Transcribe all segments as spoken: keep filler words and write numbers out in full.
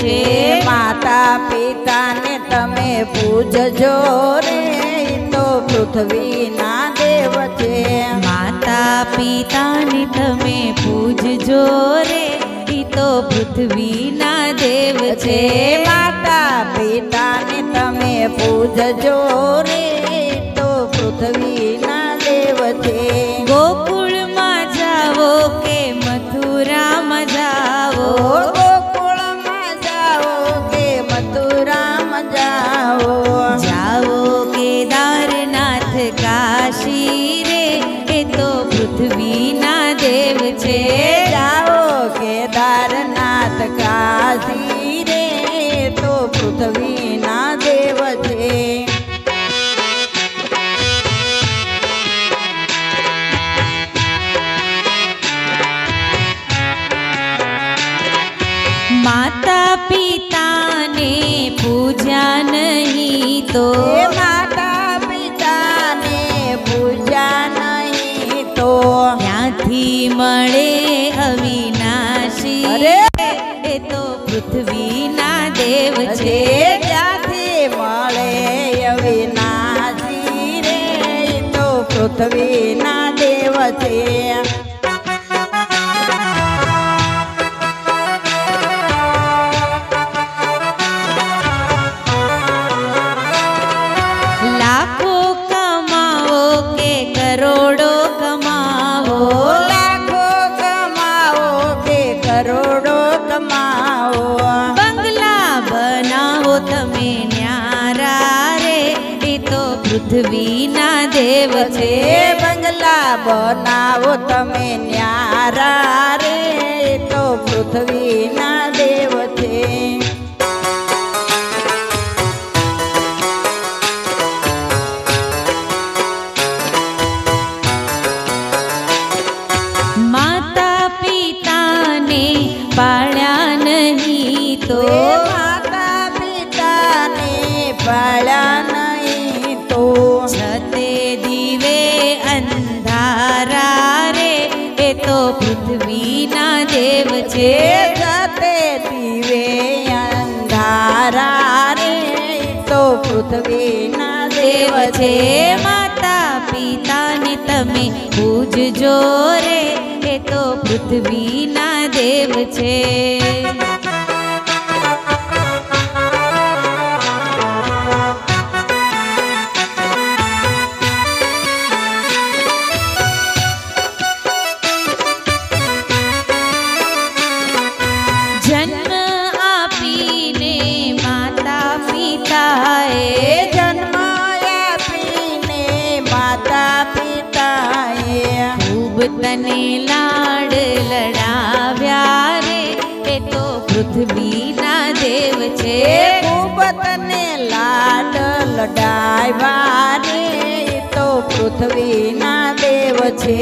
છે। માતા પિતાને તમે પૂજજો રે તો પૃથ્વીના દેવ છે। માતા પિતાને તમે પૂજજો રે ઈ તો પૃથ્વીના દેવ છે। માતા પિતાને તમે પૂજજો રે તો પૃથ્વીના દેવ છે। ગોકુળમાં જાવો કે મથુરામાં જાવો, ગોકુળમાં જાઓ કે મથુરામાં જાઓ, જાવો કેદારનાથ કાશી રે એ તો પૃથ્વીના દેવ છે। જાઓ કેદારનાથ કાશી રે તો પૃથ્વીના દેવ છે। માતા પિતાને પૂજા નહીં તો, માતા પિતાને પૂજા નહીં તો ત્યાંથી મળે અવિનાશી એ તો પૃથ્વીના દેવ છે। જ્યાંથી મળે અવિનાશી રે તો પૃથ્વીના દેવ છે। લાખો કમાવો કે કરોડો કમાવો, લાખો કમાવો કે કરોડો કમાવો, બંગલા બનાવો તમે ન્યારા રે એ તો પૃથ્વીના દેવ છે। બંગલા બનાવો તમે ન્યારા રે તો પૃથ્વીના દેવ છે। માતા પિતાને પાળ્યા નહીં તો, માતા પિતાને પાળ્યા નહીં તો છતે દીવે અંધારા રે એ તો પૃથ્વીના દેવ છે। જતે દીવે અંધારા રે તો પૃથ્વીના દેવ દેવ છે। છે। માતા પિતાને તમે પૂજજો રે એ તો પૃથ્વીના દેવ છે। જન્મ આપીને માતા પિતાએ, જન્મ આપીને માતા પિતાએ ખૂબ તને લાડ લડાવ્યા રે એ તો પૃથ્વીના દેવ છે। ખૂબ તને લાડ લડાવ્યા રે તો પૃથ્વીના દેવ છે।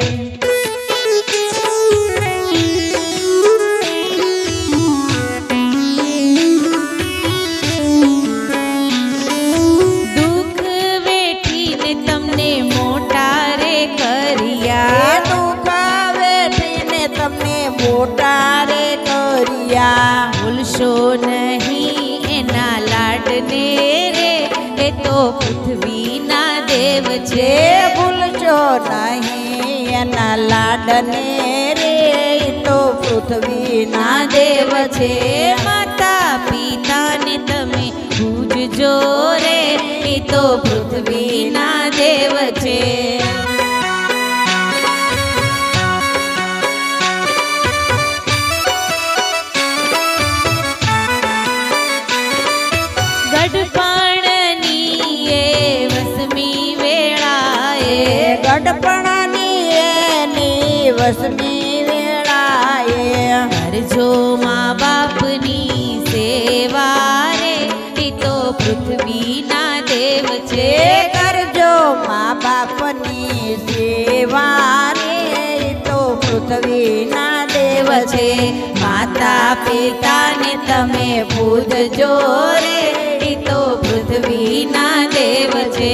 દુઃખ વેઠીને તમને મોટા રે કર્યા, દુઃખ વેઠીને તમને મોટા રે કર્યા, ભૂલશો નહીં એના લાડને રે એ તો પૃથ્વીના દેવ છે। ભૂલશો નહીં એના લાડને રે તો પૃથ્વીના દેવ છે। માતા પિતાને તમે પૂજજો રે એ તો પૃથ્વીના દેવ છે। ગઢપણની એ વસમી વેળાએ, ગઢપણની એની વસમી વેળાએ કરજો મા બાપની સેવા રે એ તો પૃથ્વીના દેવ છે। કરજો મા બાપની સેવા રે તો પૃથ્વીના દેવ છે। માતા પિતાને તમે પૂજજો રે ઈ તો પૃથ્વીના દેવ છે।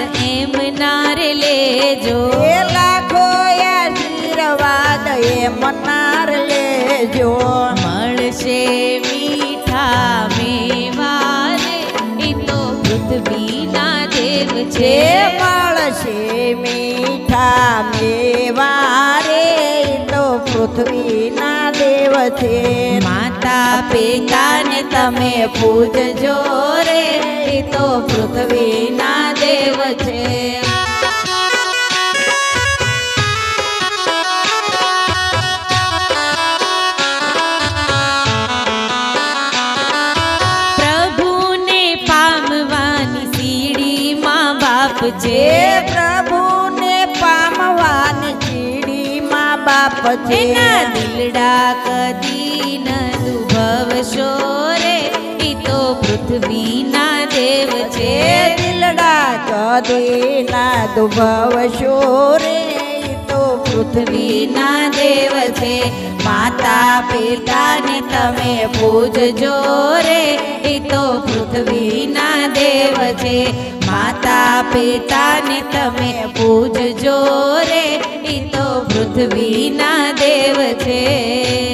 એમ નારે લેજો એ લાખો આશીર્વાદ એમ નાર લેજો મળશે મીઠા મેવારે એ તો પૃથ્વીના દેવ છે જે મળશે મીઠા મેવારે તો પૃથ્વીના દેવ છે માતા પિતાને તમે પૂજજો રે એ તો પૃથ્વીના દેવ છે પ્રભુને પામવાની સીડી માં બાપ છે જે પ્રભુને પામવાની ચીડીમાં બાપ છે એના દિલડા કદી ન દુભવશો રે એ તો પૃથ્વીના દેવ છે એ દિલડા કદી ના દુભવશો રે તો પૃથ્વીના દેવ છે માતા પિતાને તમે પૂજજો રે એ તો પૃથ્વીના દેવ છે માતા પિતાને તમે પૂજજો રે એ તો પૃથ્વીના દેવ છે